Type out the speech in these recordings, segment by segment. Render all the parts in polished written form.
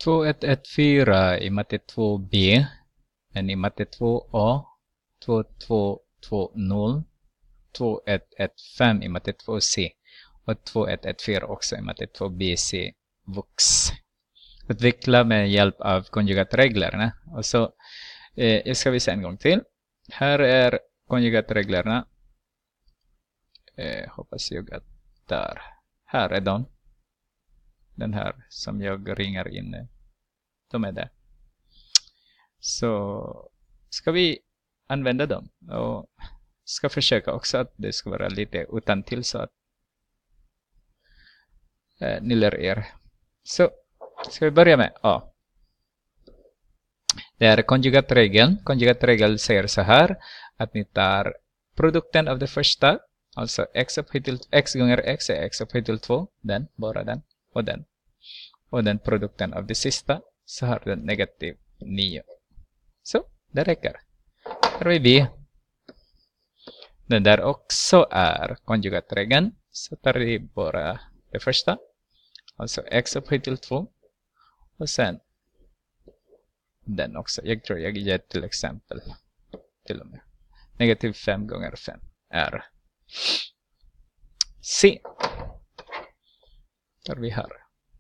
2114 i matte 2b, men i matte 2a 2220, 2115 i matte 2c och 2114 också i matte 2bc vux. Utveckla med hjälp av konjugatreglerna. Och så ska vi se en gång till. Här är konjugatreglerna. Hoppas jag att där. Här är de. Den här som jag ringar in. De är där. Så ska vi använda dem. Och ska försöka också att det ska vara lite utan till så att ni lär er. Så ska vi börja med A. Det är konjugatregeln. Konjugatregeln säger så här att ni tar produkten av det första, alltså x gånger x är x upphöjt till 2, den, bara den och den. Och den produkten av det sista så har den negativ 9. Så, det räcker. Här har vi B. Den där också är konjugatregeln. Så tar vi bara det första, alltså x upphöjt till 2. Och sen den också. Jag tror jag ger till exempel till och med. Negativ 5 gånger 5 är C. Där vi har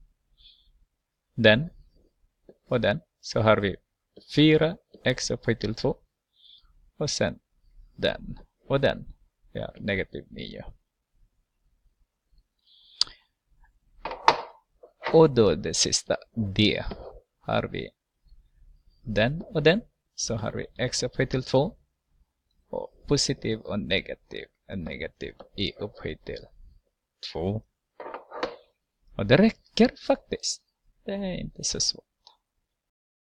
den och den. Så har vi 4x upphöjt till 2. Och sen den och den. Ja, negativ 9. Och då det sista D har vi den och den. Så har vi x upphöjt till 2. Och positiv och negativ. En negativ i upphöjt till 2. Och det räcker faktiskt. Det är inte så svårt.